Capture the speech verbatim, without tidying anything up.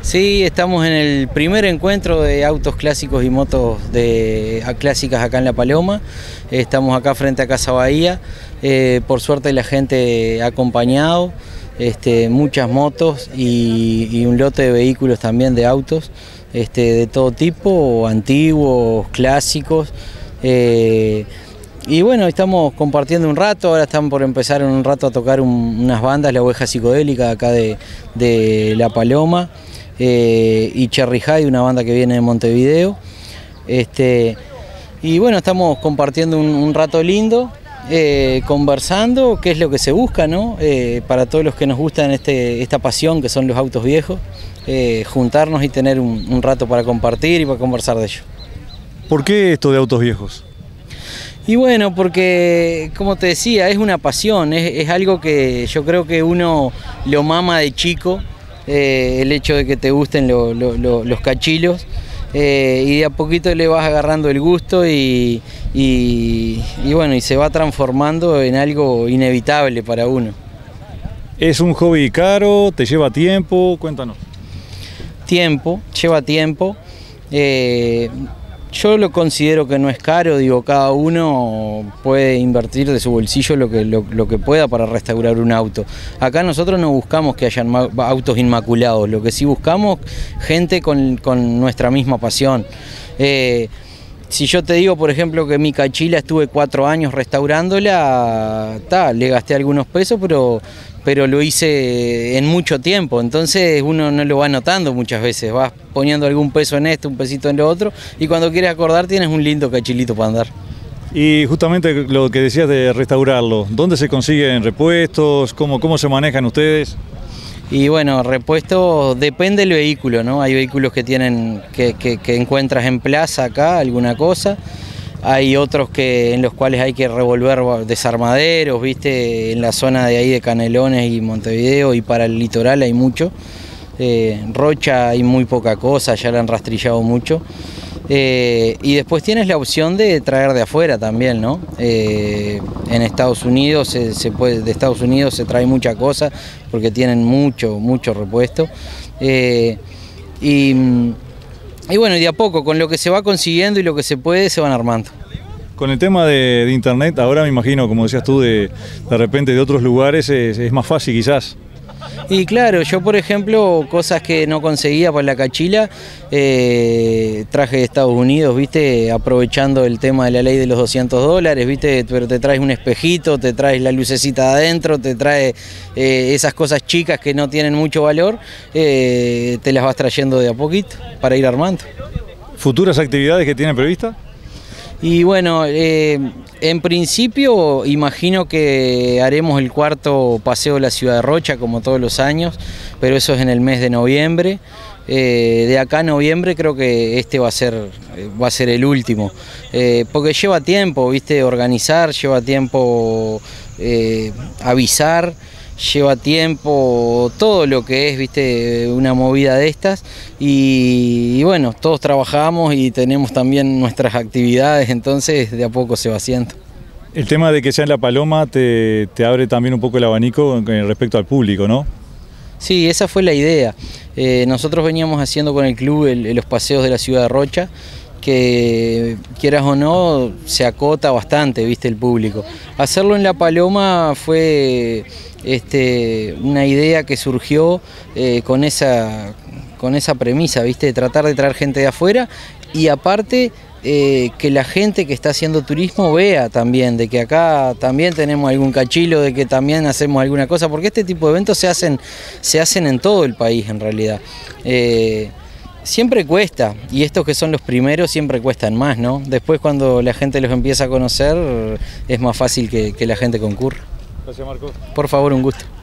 Sí, estamos en el primer encuentro de autos clásicos y motos de, a clásicas acá en La Paloma. Estamos acá frente a Casa Bahía. Eh, por suerte la gente ha acompañado, este, muchas motos y, y un lote de vehículos también de autos este, de todo tipo, antiguos, clásicos. Eh, Y bueno, estamos compartiendo un rato, ahora están por empezar en un rato a tocar un, unas bandas, La Oveja Psicodélica acá de, de La Paloma, eh, y Cherry High, una banda que viene de Montevideo. Este, y bueno, estamos compartiendo un, un rato lindo, eh, conversando, qué es lo que se busca, ¿no? Eh, para todos los que nos gustan este, esta pasión que son los autos viejos, eh, juntarnos y tener un, un rato para compartir y para conversar de ello. ¿Por qué esto de autos viejos? Y bueno, porque, como te decía, es una pasión, es, es algo que yo creo que uno lo mama de chico, eh, el hecho de que te gusten lo, lo, lo, los cachilos, eh, y de a poquito le vas agarrando el gusto y, y, y bueno, y se va transformando en algo inevitable para uno. ¿Es un hobby caro? ¿Te lleva tiempo? Cuéntanos. Tiempo, lleva tiempo. Eh, Yo lo considero que no es caro, digo, cada uno puede invertir de su bolsillo lo que, lo, lo que pueda para restaurar un auto. Acá nosotros no buscamos que hayan autos inmaculados, lo que sí buscamos gente con, con nuestra misma pasión. Eh, si yo te digo, por ejemplo, que mi Cachila estuve cuatro años restaurándola, ta, le gasté algunos pesos, pero... pero lo hice en mucho tiempo, entonces uno no lo va notando muchas veces, vas poniendo algún peso en esto, un pesito en lo otro, y cuando quieres acordar tienes un lindo cachilito para andar. Y justamente lo que decías de restaurarlo, ¿dónde se consiguen repuestos? ¿Cómo, cómo se manejan ustedes? Y bueno, repuestos depende del vehículo, ¿no? Hay vehículos que tienen que, que, que encuentras en plaza acá, alguna cosa. Hay otros que, en los cuales hay que revolver desarmaderos, ¿viste? En la zona de ahí de Canelones y Montevideo, y para el litoral hay mucho. Eh, Rocha hay muy poca cosa, ya la han rastrillado mucho. Eh, y después tienes la opción de traer de afuera también, ¿no? Eh, en Estados Unidos, se, se puede, de Estados Unidos se trae mucha cosa porque tienen mucho, mucho repuesto. Eh, y... Y bueno, y de a poco, con lo que se va consiguiendo y lo que se puede, se van armando. Con el tema de, de internet, ahora me imagino, como decías tú, de, de repente de otros lugares, es, es más fácil quizás. Y claro, yo por ejemplo, cosas que no conseguía para la Cachila, eh, traje de Estados Unidos, ¿viste? Aprovechando el tema de la ley de los doscientos dólares, ¿viste? Pero te traes un espejito, te traes la lucecita de adentro, te trae eh, esas cosas chicas que no tienen mucho valor, eh, te las vas trayendo de a poquito para ir armando. ¿Futuras actividades que tienen previstas? Y bueno, eh, en principio imagino que haremos el cuarto paseo de la ciudad de Rocha como todos los años, pero eso es en el mes de noviembre. Eh, de acá a noviembre creo que este va a ser, va a ser el último, eh, porque lleva tiempo, ¿viste? Organizar, lleva tiempo eh, avisar, lleva tiempo todo lo que es, ¿viste? Una movida de estas, y, y bueno, todos trabajamos y tenemos también nuestras actividades, entonces de a poco se va haciendo. El tema de que sea en La Paloma te, te abre también un poco el abanico respecto al público, ¿no? Sí, esa fue la idea. Eh, nosotros veníamos haciendo con el club el, los paseos de la ciudad de Rocha, que quieras o no se acota bastante, ¿viste? El público. Hacerlo en La Paloma fue este, una idea que surgió eh, con, esa, con esa premisa, ¿viste? De tratar de traer gente de afuera y aparte eh, que la gente que está haciendo turismo vea también, de que acá también tenemos algún cachilo, de que también hacemos alguna cosa, porque este tipo de eventos se hacen, se hacen en todo el país en realidad. Eh, Siempre cuesta, y estos que son los primeros siempre cuestan más, ¿no? Después cuando la gente los empieza a conocer es más fácil que, que la gente concurra. Gracias, Marco. Por favor, un gusto.